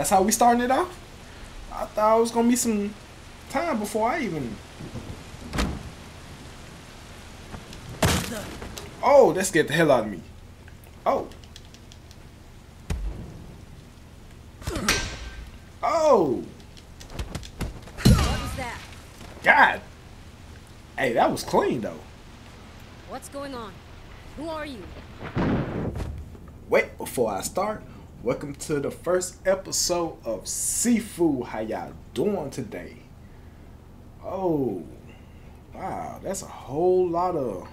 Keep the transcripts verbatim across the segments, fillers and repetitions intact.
That's how we starting it off? I thought it was gonna be some time before I even... Oh, that scared the hell out of me. Oh. Oh. What was that? God. Hey, that was clean though. What's going on? Who are you? Wait, before I start, welcome to the first episode of Sifu. How y'all doing today? Oh, wow, that's a whole lot of...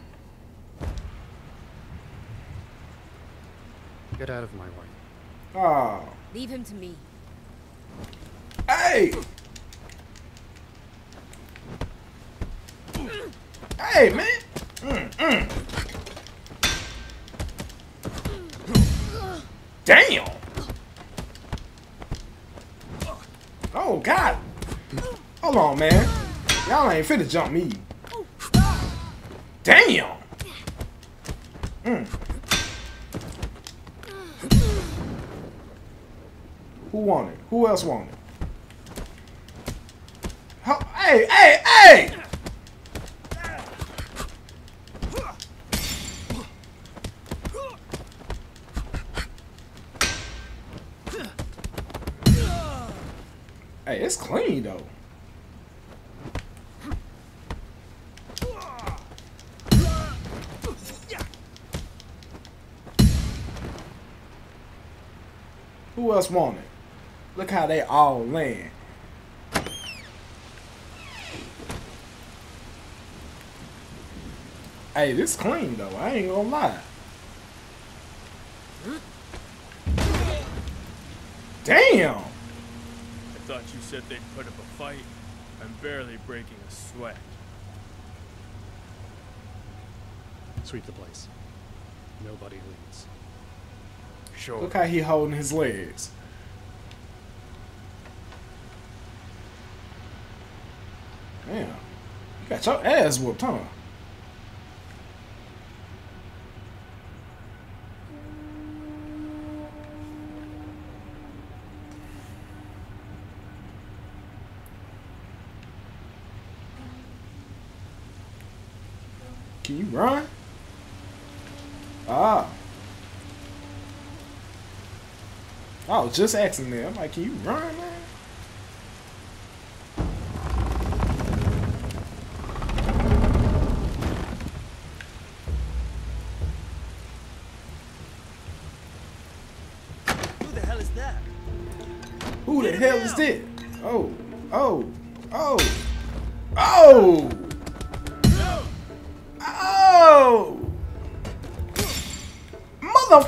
Get out of my way. Oh. Leave him to me. Hey! Hey, man! Mm, mm. Damn! Oh, God! Hold on, man. Y'all ain't finna jump me. Damn! Mm. Who won it? Who else won it? Hey, hey, hey! Hey, it's clean though. Who else won it? Look how they all land. Hey, this clean though. I ain't gonna lie. Damn! I thought you said they'd put up a fight. I'm barely breaking a sweat. Sweep the place. Nobody leaves. Sure. Look how he holding his legs. Damn. You got your ass whooped, huh? Can you run? Ah. I was just asking them. I'm like, can you run, man? Who the hell is that? Who the hell is this? Oh, oh, oh, oh! Oh! Mother...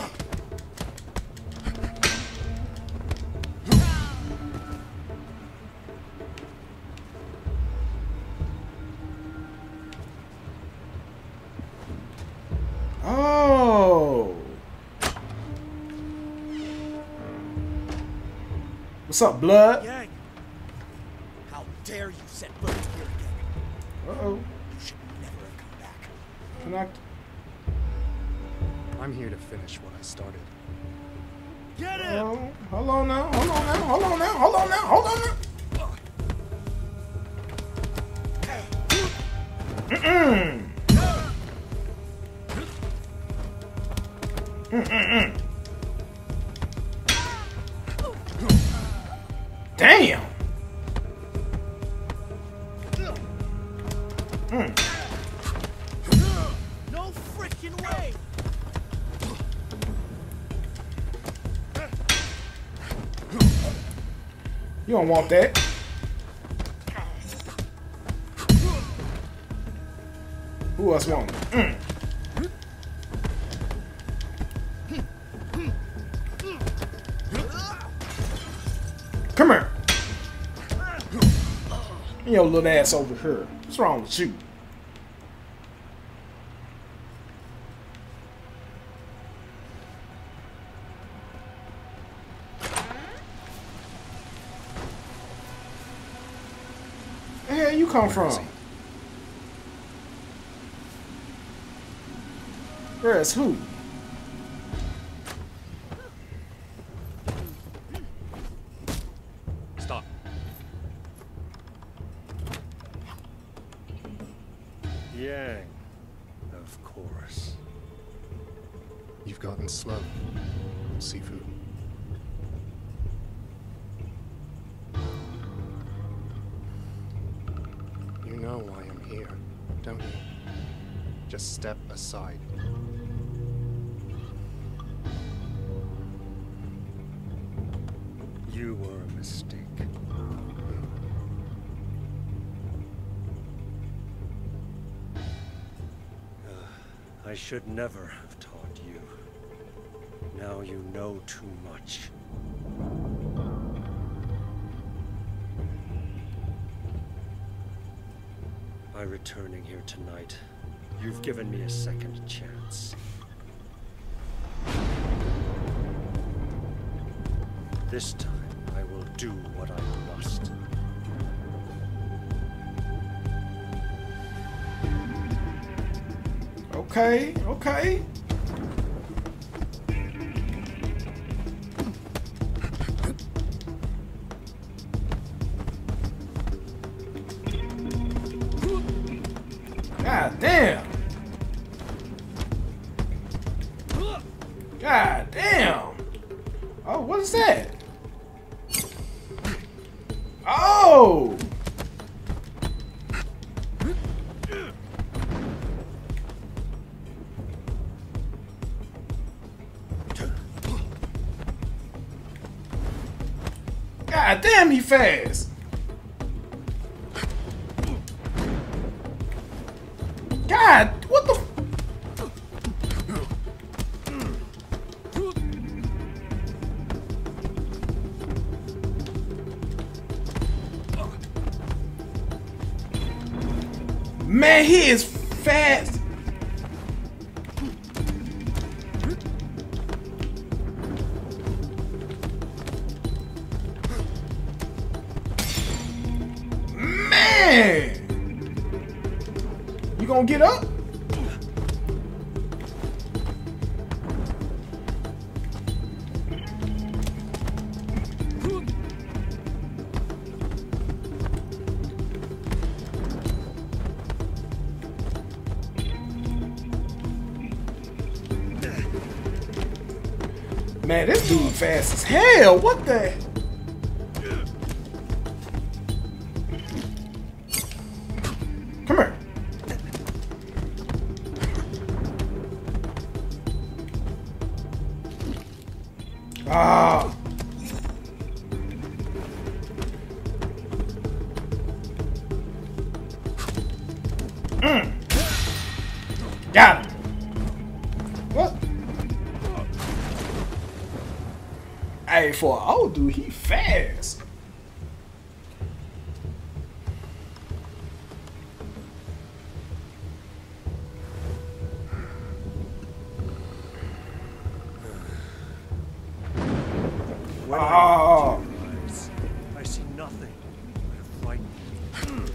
Oh! What's up, blood? Yang! How dare you set foot here again? Uh-oh. You should never have come back. Connect. I'm here to finish what I started. Get him! Oh, hold on now, hold on now, hold on now, hold on now, hold on now. Mm-mm. Mm-mm-mm. Damn. Mm. No freaking way! You don't want that. Who else want it? Mm. Come here. Your little ass over here. What's wrong with you? Where the hell you come Where is from? he? Where's who? Yang, of course. You've gotten slow, Sifu. You know why I'm here, don't you? Just step aside. You were a mistake. I should never have taught you. Now you know too much. By returning here tonight, you've given me a second chance. This time, I will do what I must. Okay, okay. God damn. God damn. Oh, what is that? Oh! God damn, he fast. God, what the f- Man, he is fast. Man, you gonna get up? Man, this dude fast as hell. What the? Come here. Ah. Mm. Got him. What? Hey, for an old dude, he fast. When Oh. I look into your eyes, I see nothing but a frightened.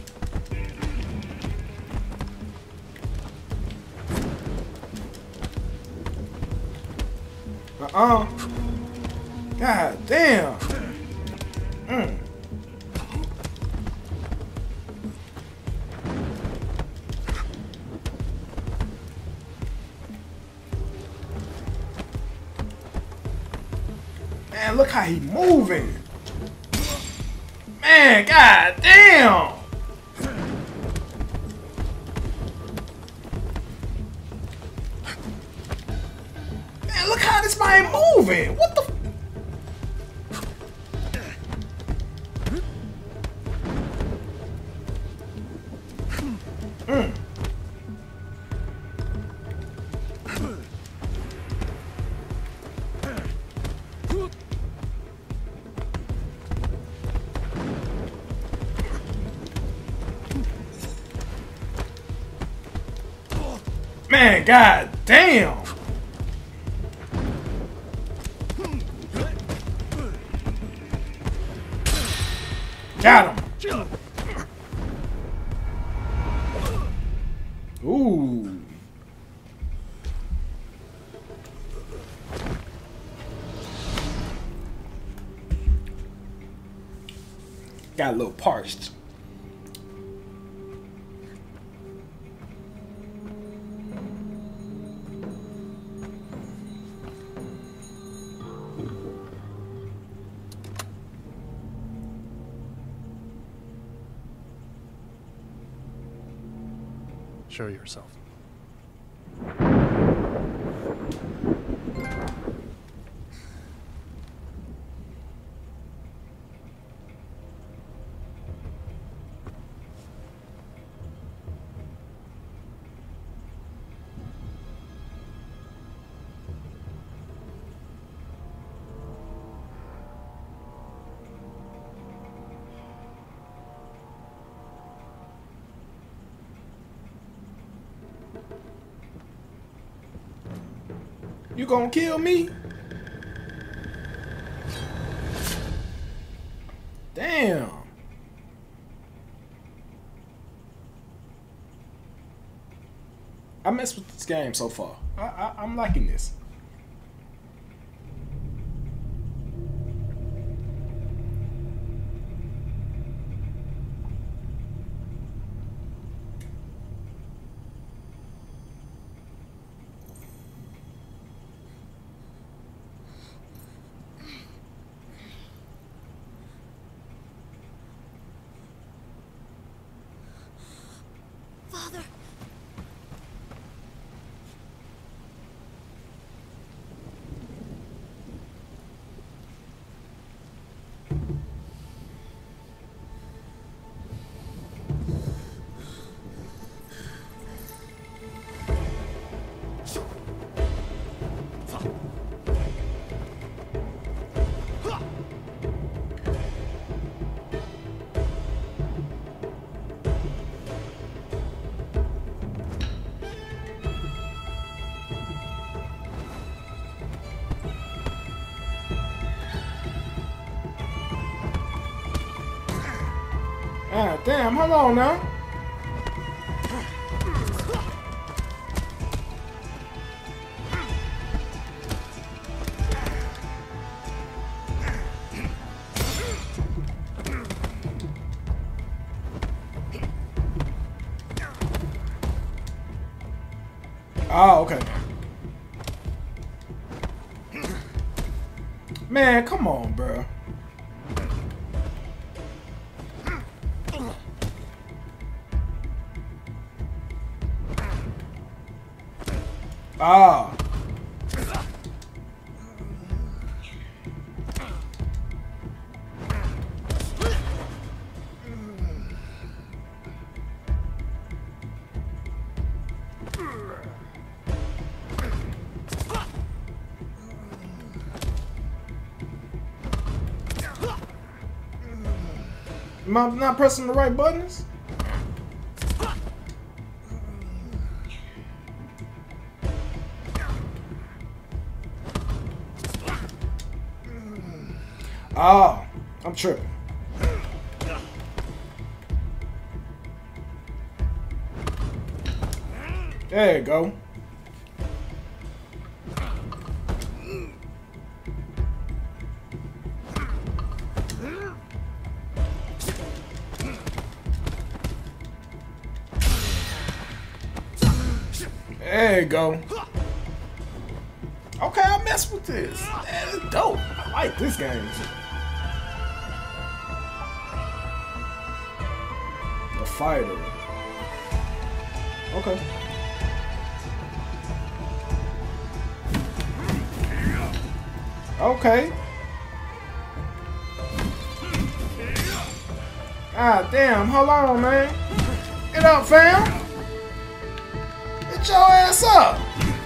Uh-uh. God damn. Mm. Man, look how he moving. Man, god damn. Man, look how this man moving. What the? Mm. Man, god damn. Got him. Ooh. Got a little parched. Show yourself. You gonna kill me? Damn. I messed with this game so far. I, I I'm liking this. Father. Ah, damn, hold on now. Oh, okay. Man, come on, bro. Ah. Am I not pressing the right buttons? Oh, I'm tripping. There you go. There you go. Okay, I'll mess with this. That is dope. I like this game. The fighter. Okay. Okay. Ah, damn. Hold on, man. Get up, fam. Get your ass up.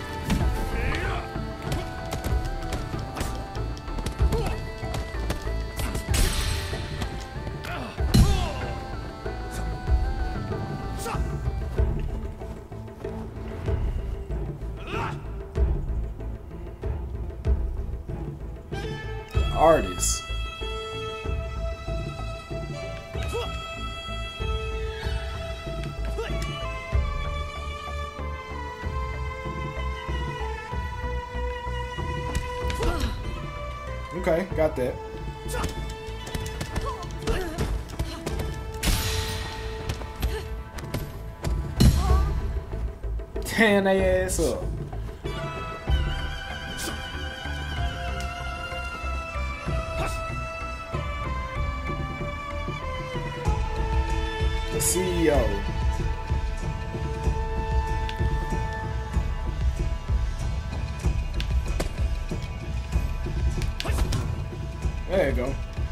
Artists. Okay, got that. Tearing their ass up. The C E O.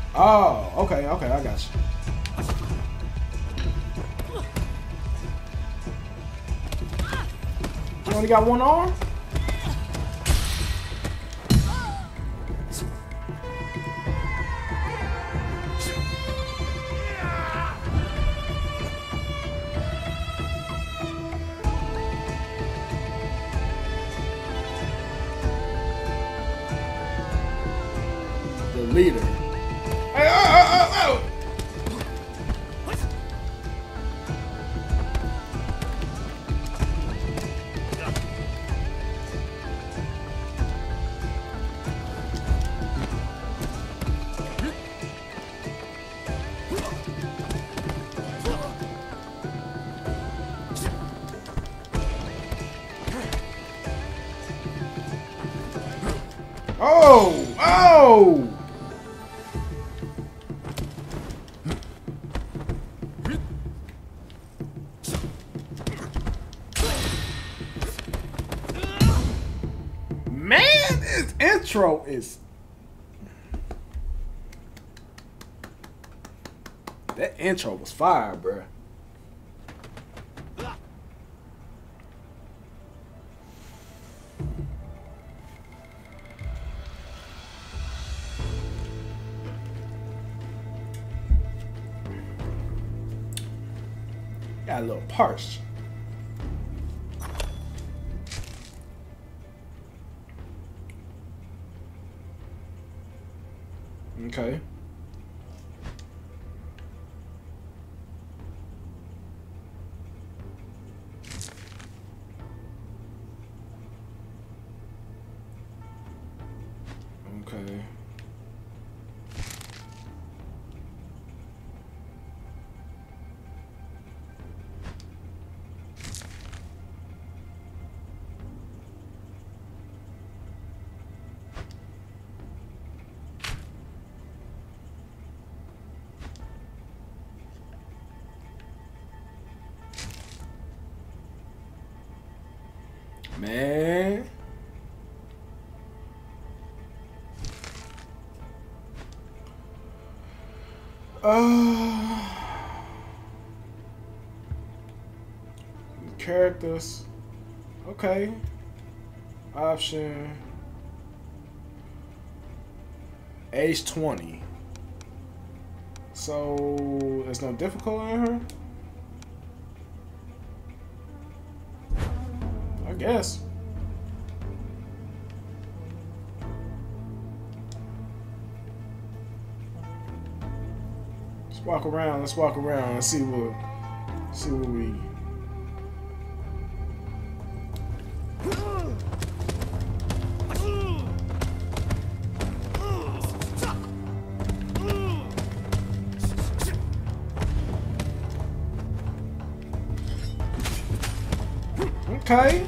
Oh, okay, okay, I got you. You only got one arm? The leader. Hey, oh, oh, oh, oh, oh! Man, this intro is... That intro was fire, bruh. Got a little parched. Okay. Okay. Man. Uh, characters. Okay. Option. Age twenty. So there's no difficulty in her? I guess. Let's walk around. Let's walk around and see what see what we. Okay.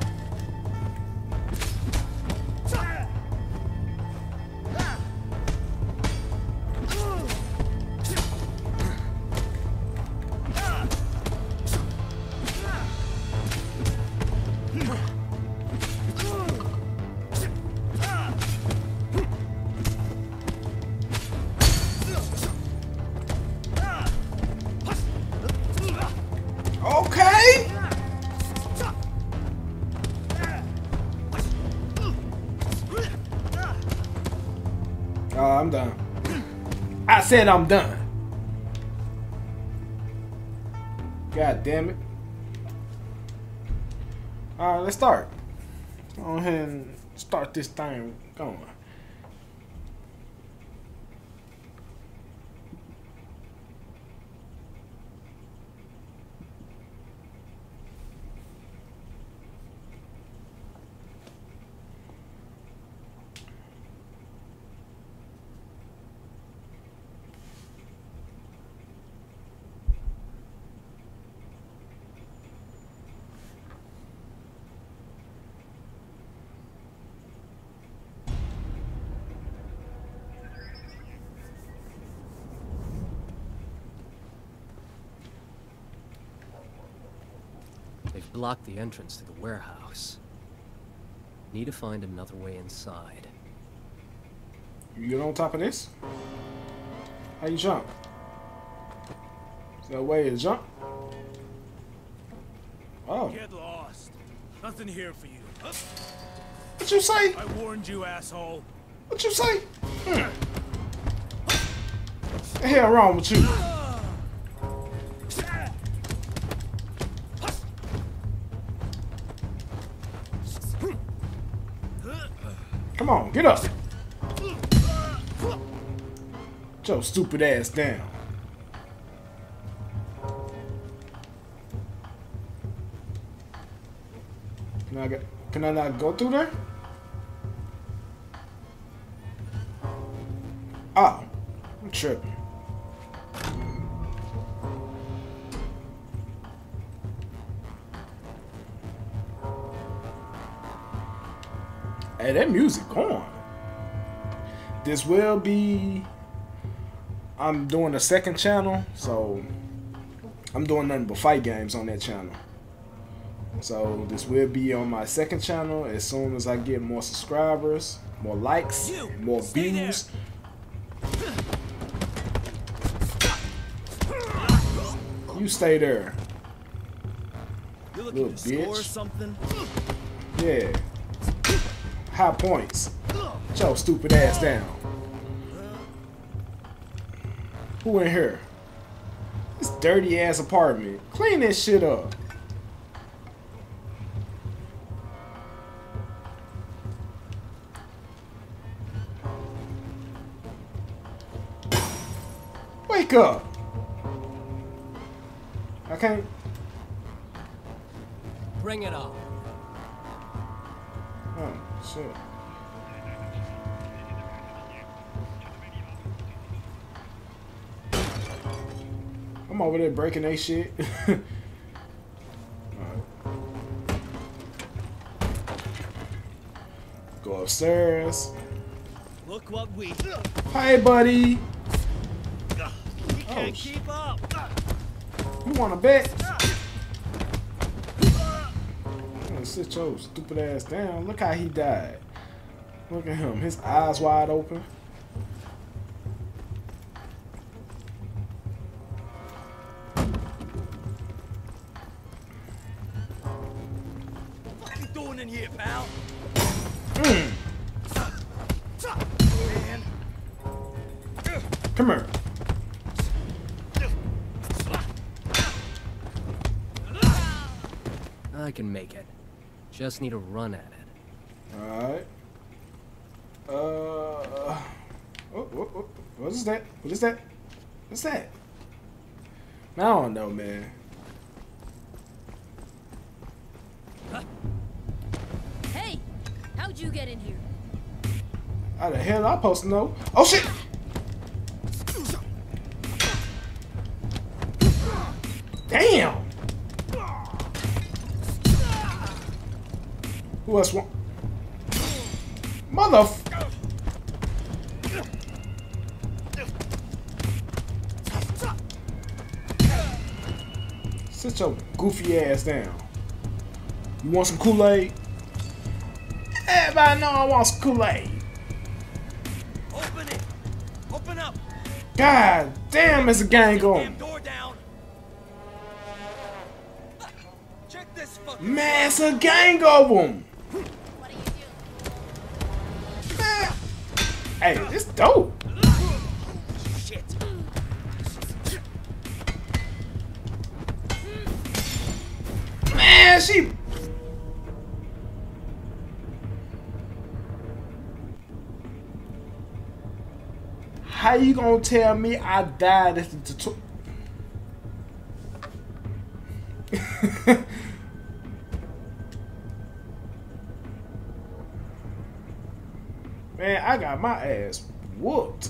Okay. Uh, I'm done. I said I'm done. God damn it. Alright, let's start. Go ahead and start this thing going. They've blocked the entrance to the warehouse. Need to find another way inside. You get on top of this? How you jump? Is there a way to jump? Oh. Get lost. Nothing here for you. Huh? What you say? I warned you, asshole. What you say? Hmm. What the hell wrong with you? Come on, get up. Get your stupid ass down. Can I get, can I not go through there? Oh, I'm tripping. Hey, that music going. This will be, I'm doing a second channel, so I'm doing nothing but fight games on that channel. So this will be on my second channel as soon as I get more subscribers, more likes, You, more stay views. You stay there. You looking Little to score bitch. something? Yeah. High points. Get your stupid ass down. Who in here? This dirty ass apartment. Clean this shit up. Wake up. I can't. Bring it on. Oh, shit. I'm over there breaking they shit. Alright. Go upstairs. Look what we. Hey, buddy. He Oh, can't sh- keep up. You wanna bet? Man, sit your stupid ass down. Look how he died. Look at him. His eyes wide open. What you doing in here, pal? Mm. Man. Come here. I can make it. Just need to run at it. Alright. Uh. Oh, oh, oh, what is that? What is that? What's that? I don't know, man. Hey! How'd you get in here? How the hell am I supposed to know? Oh shit! Damn! Who else want? Mother. Sit your goofy ass down. You want some Kool-Aid? Everybody know I want some Kool-Aid. Open it. Open up. God damn, it's a gang Damn going. door down. Check this fucking. Man, it's a gang of them. What are you doing? Man. Hey, this dope. Shit. Man, she. How you gonna tell me I died at the tutorial? Man, I got my ass whooped.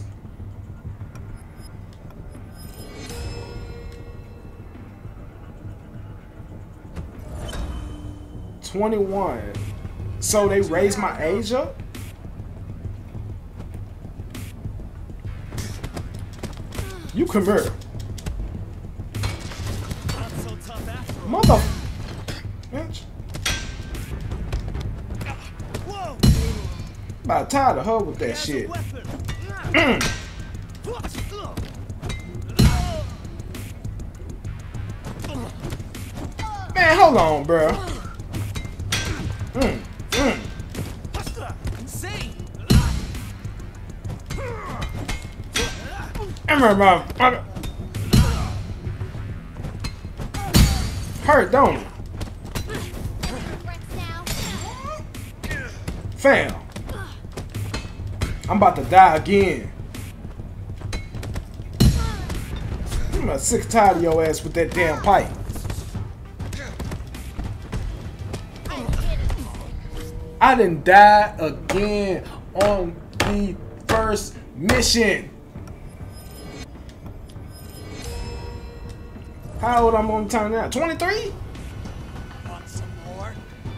twenty-one. So they raised my age up? You come here. Not so tough after all. Mother... Bitch. Whoa. About tired of her with that He has a shit. weapon. Man, hold on, bro. Mm, mm. Insane. Motherfucker. Hurt, don't it? Fam. I'm about to die again. I'm sick and tired of your ass with that damn pipe. I done died again on the first mission. How old I'm on time now? twenty-three? Want some more?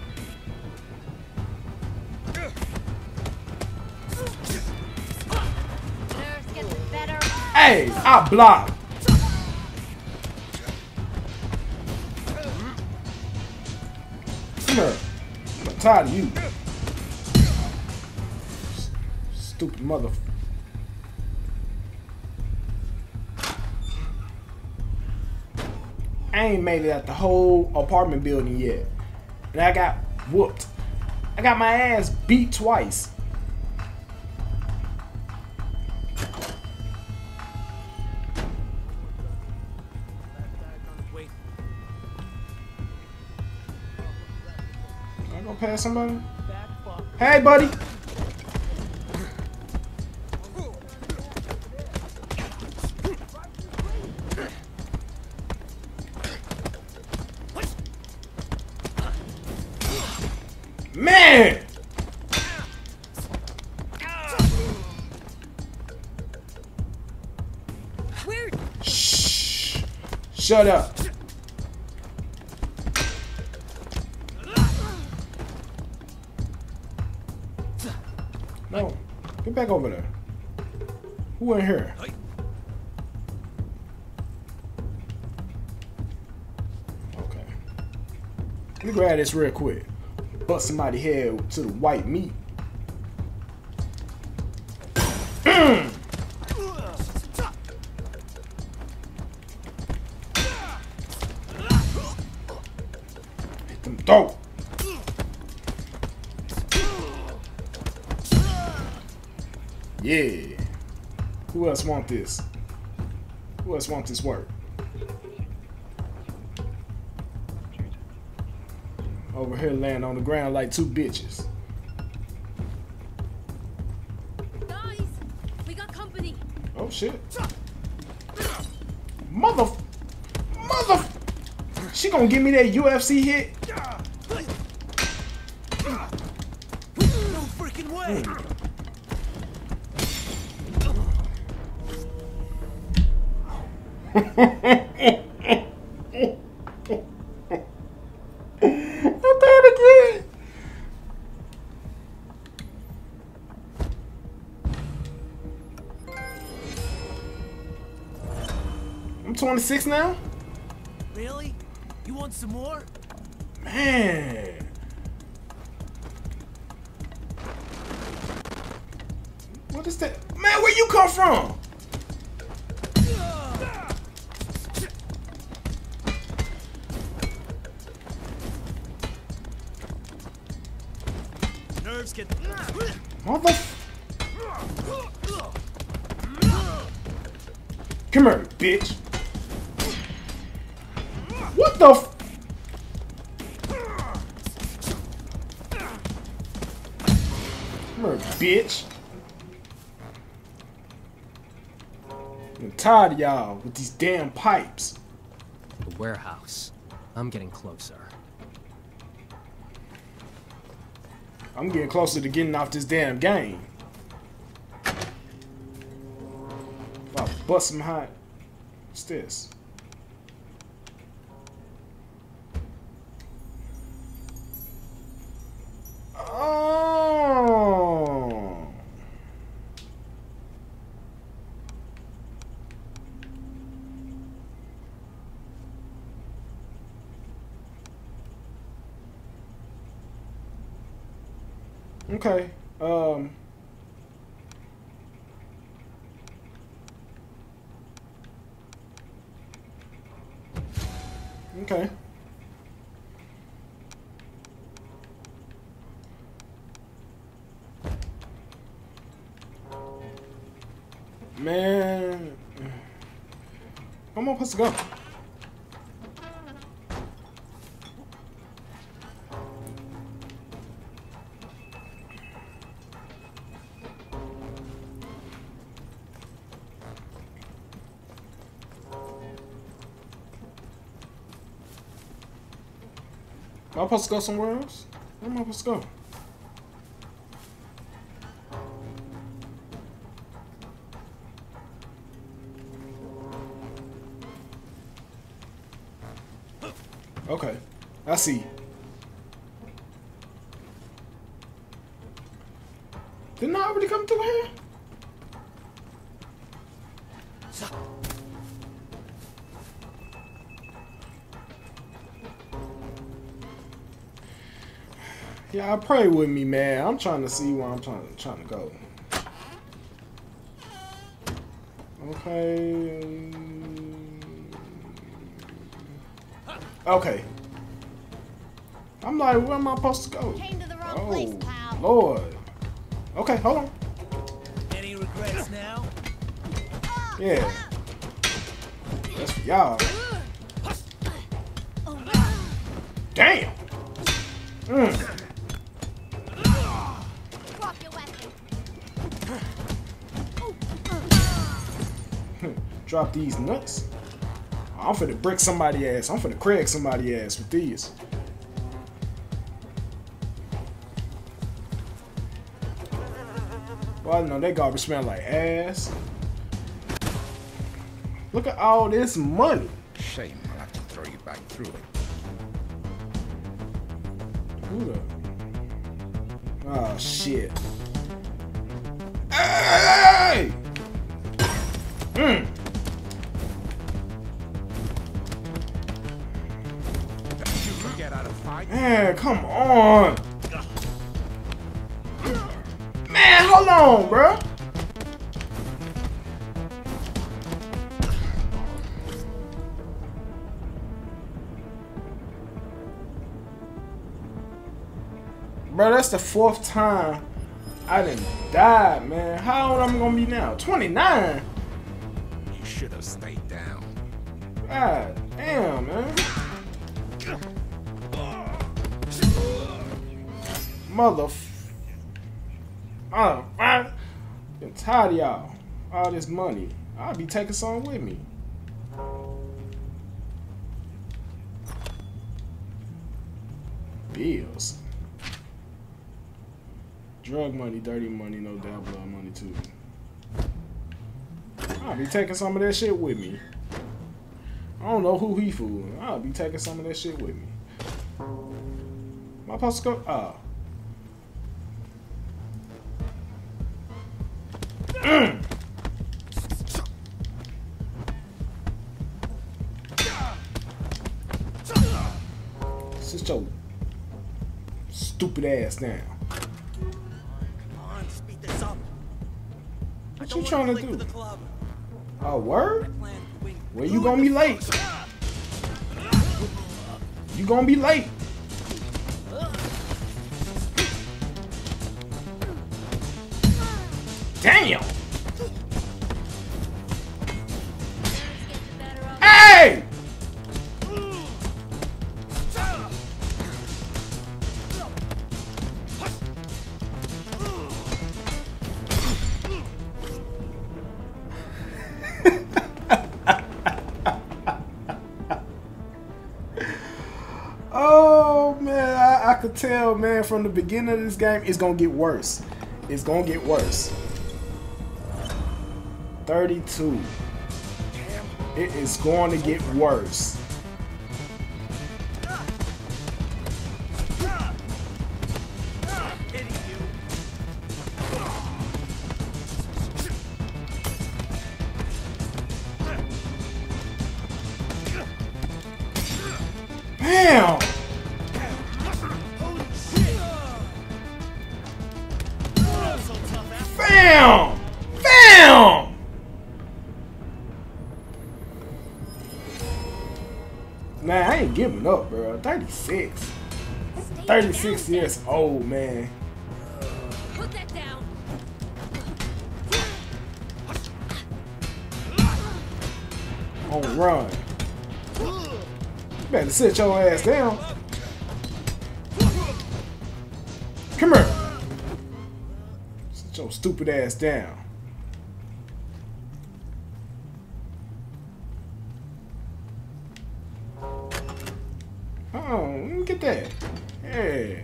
Nerves getting better. Hey, I blocked. Come here. I'm tired of you. Stupid mother. I ain't made it out the whole apartment building yet. And I got whooped. I got my ass beat twice. Wait. Am I gonna pass somebody? Hey, buddy. Man! Where? Shh. Shut up. No. Get back over there. Who in here? Okay. Let me grab this real quick. Bust somebody's head to the white meat. Mm. Hit them dope. Yeah. Who else want this? Who else want this work? Over here laying on the ground like two bitches. Guys, we got company. Oh shit. Mother Mother She gonna give me that U F C hit? No freaking way. I'm twenty-six now? Really? You want some more? Man. What is that? Man, where you come from? Nerves get. Mother. Come here, bitch. What the f- Come here, bitch. I'm tired of y'all with these damn pipes. The warehouse. I'm getting closer. I'm getting closer to getting off this damn game. If I bust some hot. What's this? Oh. Okay. Um. Okay. Man. Where am I supposed to go? Am I supposed to go somewhere else? Where am I supposed to go? Okay, I see. Didn't I already come through here? Yeah, pray with me, man. I'm trying to see where I'm trying to trying to go. Okay. Okay. I'm like, where am I supposed to go? Came to the wrong Oh, place, pal. Lord. Okay, hold on. Any regrets now? Yeah. That's for y'all. Damn. Mm. Drop your weapon. Drop these nuts. I'm finna brick somebody ass. I'm finna Craig somebody ass with these. Well, I know that garbage smell like ass. Look at all this money. Shame I'll have to throw you back through it. Who the? Oh shit. Hey! Mm. You get out of fight. Man, come on. Man, hold on, bro. Bro, that's the fourth time I done died, man. How old am I gonna be now? twenty-nine? You should have stayed down. God damn, man. Mother. Oh, I'm getting tired of y'all. All this money. I'll be taking some with me. Bills. Drug money, dirty money, no doubt, blood money too. I'll be taking some of that shit with me. I don't know who he fooling. I'll be taking some of that shit with me. Am I supposed to go? Oh. Mm. Sit your stupid ass down. Come on, speed this up. What you trying to late for do? the club. Oh, word? Plan to win. Well, you gonna be late. You gonna be late. Damn! Hey! Oh man, I, I could tell, man, from the beginning of this game, it's gonna get worse. It's gonna get worse. thirty-two. It is going to get worse. Damn! Bam! Bam! Man, I ain't giving up, bro. thirty-six. thirty-six years old, man. Put that down. and run. You better sit your ass down. Come here. Sit your stupid ass down. Oh, let me get that. Yeah.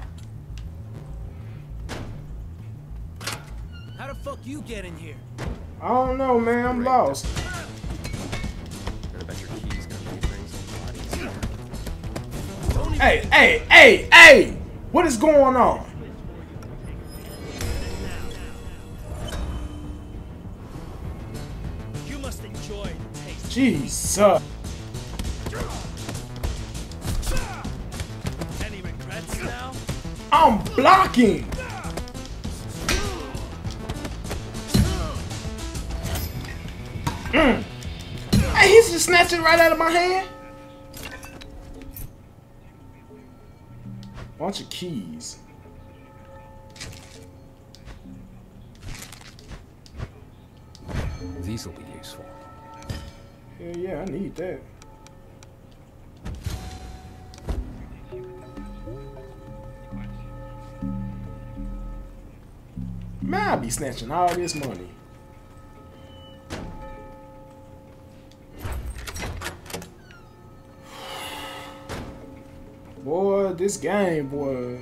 How the fuck you get in here? I don't know, man. I'm lost. Heard about your keys gonna be bringing some bodies. Hey, hey, hey, hey! What is going on? You must enjoy the taste. Jesus. Any regrets now? I'm blocking. Mm. Hey, he's just snatching right out of my hand. Bunch of keys. These will be useful. Yeah, yeah, I need that. Man, I be snatching all this money. Boy, this game, boy.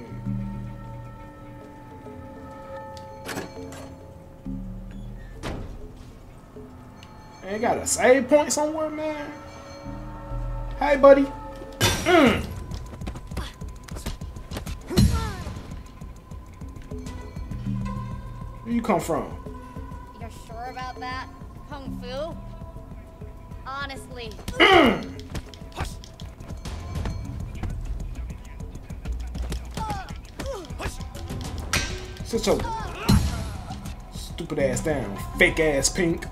Ain't got a save point somewhere, man. Hey, buddy. Mm. Where you come from? You're sure about that, Kung Fu? Honestly. Mm. Sit your stupid ass down, fake ass Pink.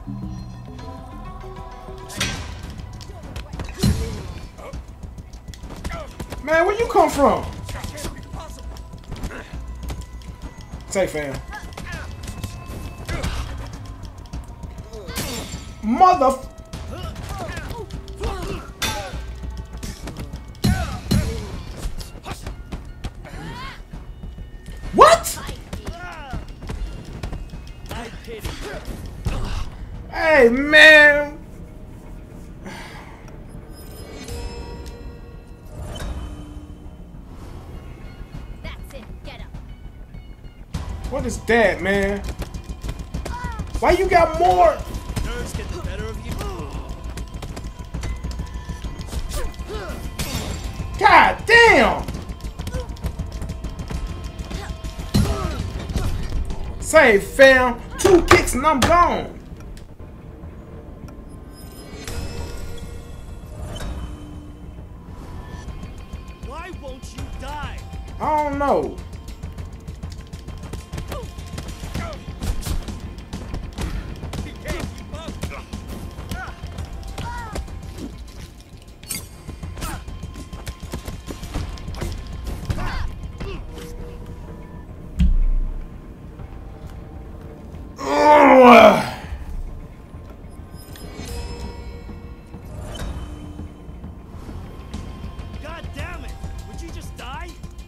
Man, where you come from? Say, fam. Mother. What? Hey, man. That's it. Get up. What is that, man? Why you got more? Nerves get the better of you. God damn! Save, fam. Two kicks and I'm gone. Why won't you die? I don't know. Ugh. God damn it! Would you just die?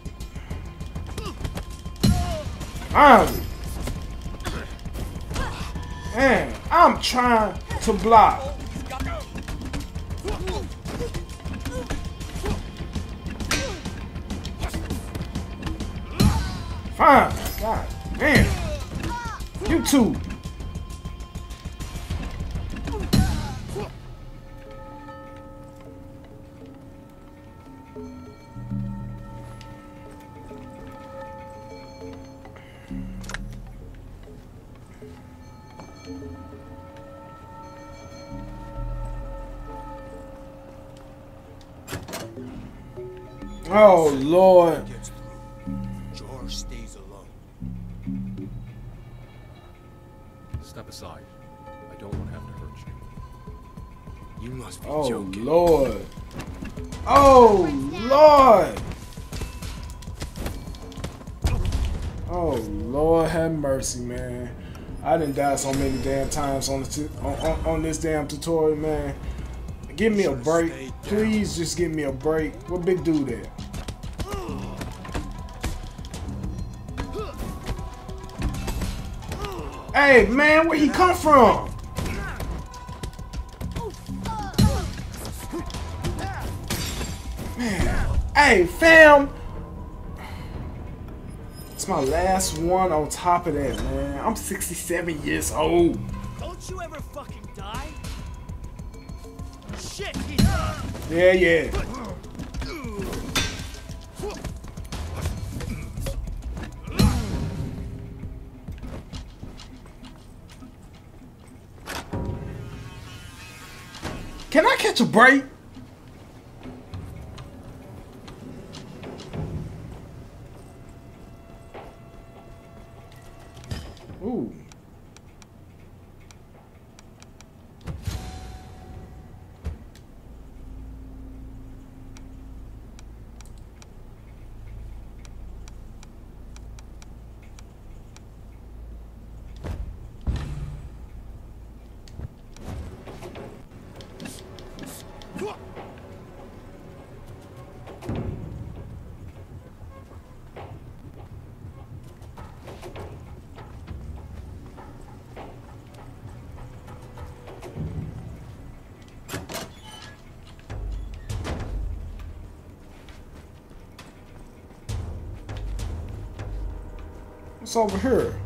Finally. Man, I'm trying to block. Fine. God damn. You too. Oh, Lord. Gets through. George stays alone. Step aside. I don't want to have to hurt you. You must be Oh, joking. Lord. Oh, Lord. Oh, Lord have mercy, man. I done died so many damn times on, the on, on, on this damn tutorial, man. Give me a break. Please just give me a break. What big dude at? Hey, man, where he come from? Man. Hey, fam. It's my last one on top of that, man. I'm sixty-seven years old. Don't you ever fucking die? Shit! Yeah, yeah. Can I catch a break? Ooh. What's over here?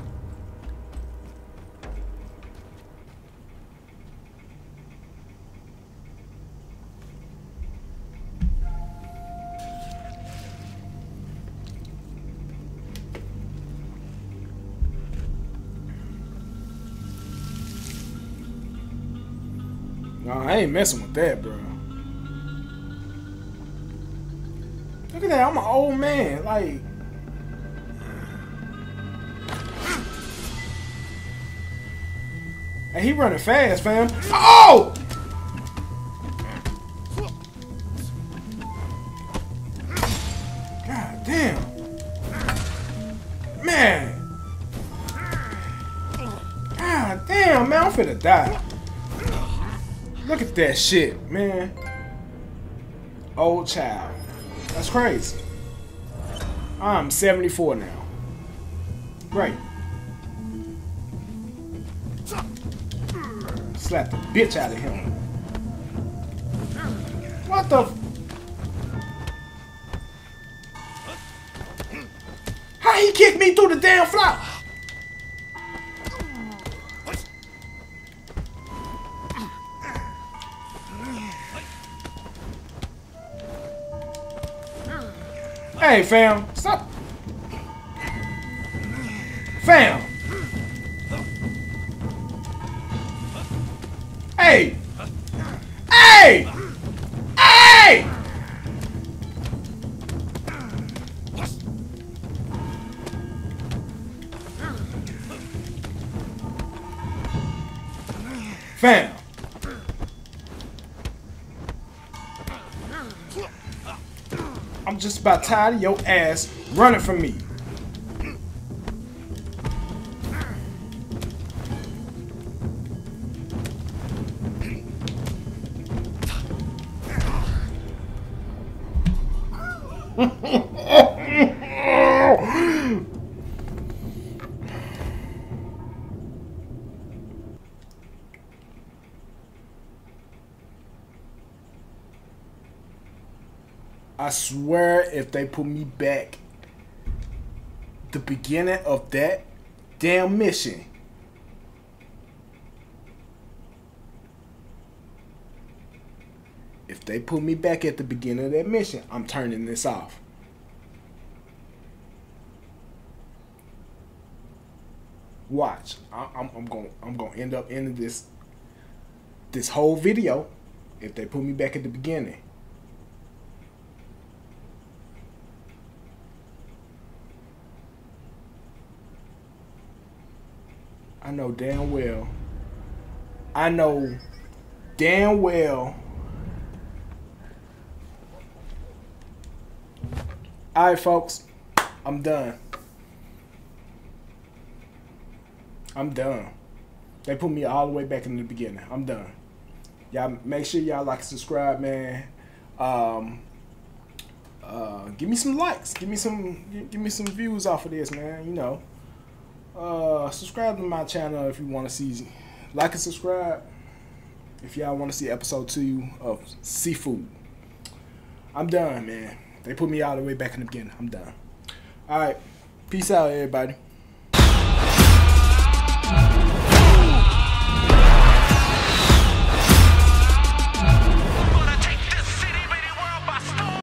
No, I ain't messing with that, bro. Look at that, I'm an old man, like. And he running fast, fam. Oh! God damn. Man. God damn, man. I'm finna die. Look at that shit, man. Old child. That's crazy. I'm seventy-four now. Great. Slap the bitch out of him. What the? How he kicked me through the damn floor? Hey, fam, stop. Fam. Hey! Hey! Hey! Fam! I'm just about tired of your ass running from me. I swear if they put me back the beginning of that damn mission, if they put me back at the beginning of that mission, I'm turning this off. Watch, I, I'm, I'm gonna I'm gonna end up ending this this whole video if they put me back at the beginning. I know damn well. I know damn well. Alright, folks. I'm done. I'm done. They put me all the way back in the beginning. I'm done. Y'all make sure y'all like and subscribe, man. Um, uh, give me some likes. Give me some. Give me some views off of this, man. You know. Uh, subscribe to my channel if you want to see. Like and subscribe if y'all want to see episode two of Seafood. I'm done, man. They put me all the way back in the beginning. I'm done. All right. Peace out, everybody.